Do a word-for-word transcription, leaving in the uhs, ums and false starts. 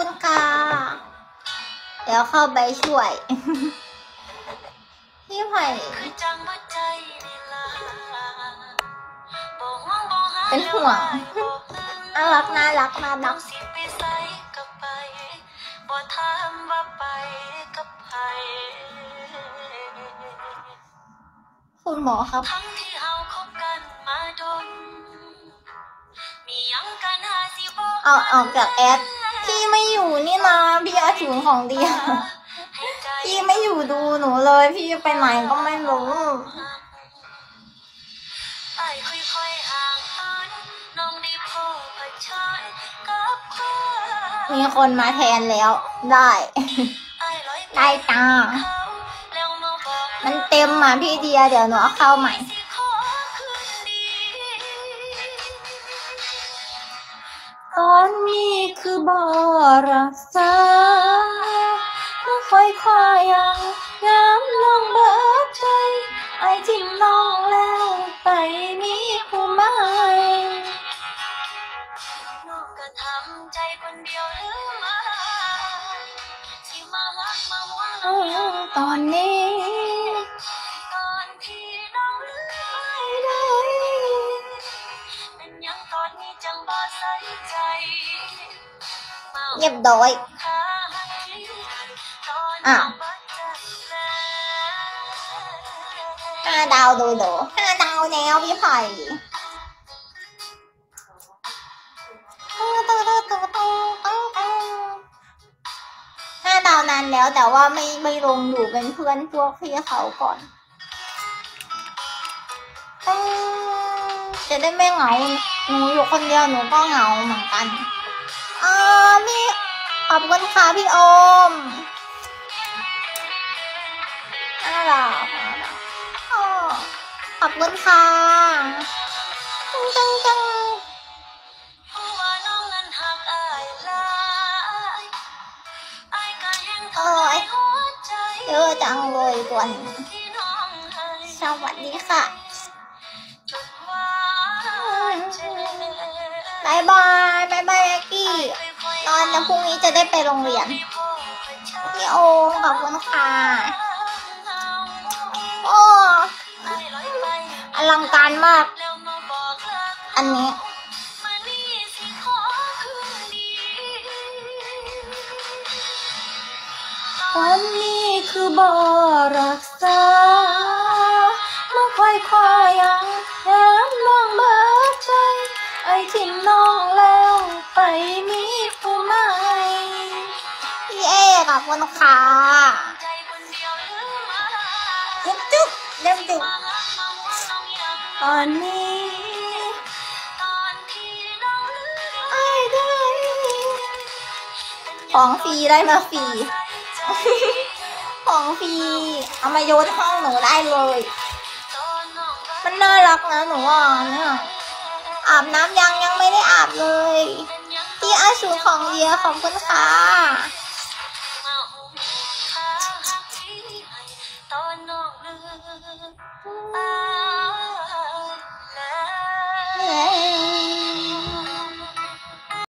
คุณค่ะเดี๋ยวเข้าไปช่วยพี่ไผ่เป็นห่วงน่ารักน่ารักน่ารักคุณหมอครับเอาออกจากแอดพี่ไม่อยู่นี่นะพี่อาสูรของเดียพี่ไม่อยู่ดูหนูเลยพี่ไปไหนก็ไม่รู้มีคนมาแทนแล้วได้ได้จ้ามันเต็มมาพี่เดียเดี๋ยวหนูเอาเข้าใหม่ตอนนี้คือบอรักษาไม่ค่อยคอยยังย้ำลองเบิดใจไอ้จิ้มน้องแล้วไปนี้ผู้ไม่น้องก็ทำใจคนเดียวหรือมาที่มาหักมาว่าตอนนี้ตอนที่น้องลืมไม่ได้เป็นยังตอนนี้จังบ่ใส่ใจเรียบร้อยอ้าวห้าดาวดูดูห้าดาวแนวพี่ไผ่ห้าดาวนานแล้วแต่ว่าไม่ไม่ลงอยู่เป็นเพื่อนพวกพี่เขาก่อนจะได้ไม่เหงาหนูอยู่คนเดียวหนูก็เหงาเหมือนกันอ่าพี่ขอบคุณค่ะพี่โอมน่ารักขอบคุณค่ะจังจังโอ้ยเยอะจังเลยตัวนี้สวัสดีค่ะบายบายบายบายแอกี้ตอนนี้พรุ่งนี้จะได้ไปโรงเรียนพี่โอมขอบคุณค่ะโอ้อลังการมากอันนี้วันนี้คือบอรักษาไม่ค่อยคอยยังย้ำน้องเบิดใจไอ้ทิมน้องแล้วไปมีผู้ใหม่พี่เอขอบคุณค่ะจุ๊บจุ๊บเริ่มจุ๊บตอนนี้ไอ้ได้ของฟรีได้มาฟรีของฟรีเอามาโยนห้องหนูได้เลยมันน่ารักนะหนูว่าเนี่ยอาบน้ำยังยังไม่ได้อาบเลยที่อาสูรของเดียขอบคุณค่ะ